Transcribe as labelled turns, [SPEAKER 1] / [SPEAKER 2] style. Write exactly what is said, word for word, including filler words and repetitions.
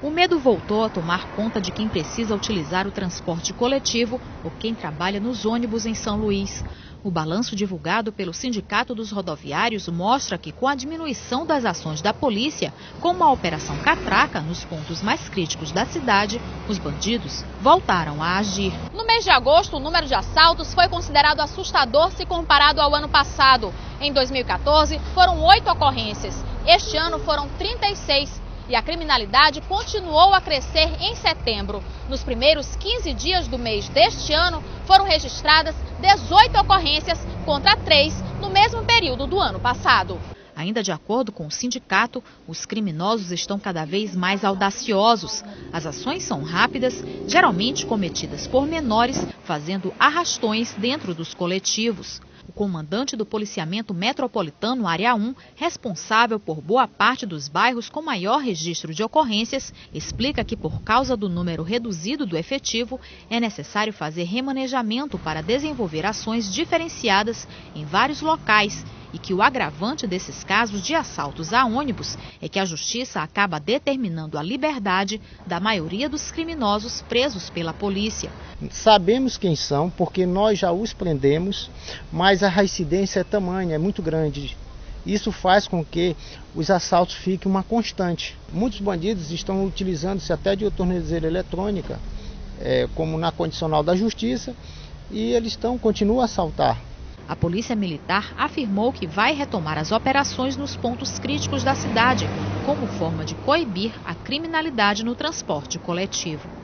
[SPEAKER 1] O medo voltou a tomar conta de quem precisa utilizar o transporte coletivo ou quem trabalha nos ônibus em São Luís. O balanço divulgado pelo Sindicato dos Rodoviários mostra que, com a diminuição das ações da polícia, como a Operação Catraca, nos pontos mais críticos da cidade, os bandidos voltaram a agir.
[SPEAKER 2] No mês de agosto, o número de assaltos foi considerado assustador se comparado ao ano passado. Em dois mil e quatorze, foram oito ocorrências. Este ano foram trinta e seis. E a criminalidade continuou a crescer em setembro. Nos primeiros quinze dias do mês deste ano, foram registradas dezoito ocorrências contra três no mesmo período do ano passado.
[SPEAKER 1] Ainda de acordo com o sindicato, os criminosos estão cada vez mais audaciosos. As ações são rápidas, geralmente cometidas por menores, fazendo arrastões dentro dos coletivos. O comandante do Policiamento Metropolitano Área um, responsável por boa parte dos bairros com maior registro de ocorrências, explica que, por causa do número reduzido do efetivo, é necessário fazer remanejamento para desenvolver ações diferenciadas em vários locais e que o agravante desses casos de assaltos a ônibus é que a justiça acaba determinando a liberdade da maioria dos criminosos presos pela polícia.
[SPEAKER 3] Sabemos quem são, porque nós já os prendemos, mas a reincidência é tamanha, é muito grande. Isso faz com que os assaltos fiquem uma constante. Muitos bandidos estão utilizando-se até de tornozeleira eletrônica, é, como na condicional da justiça, e eles estão, continuam a assaltar.
[SPEAKER 1] A Polícia Militar afirmou que vai retomar as operações nos pontos críticos da cidade, como forma de coibir a criminalidade no transporte coletivo.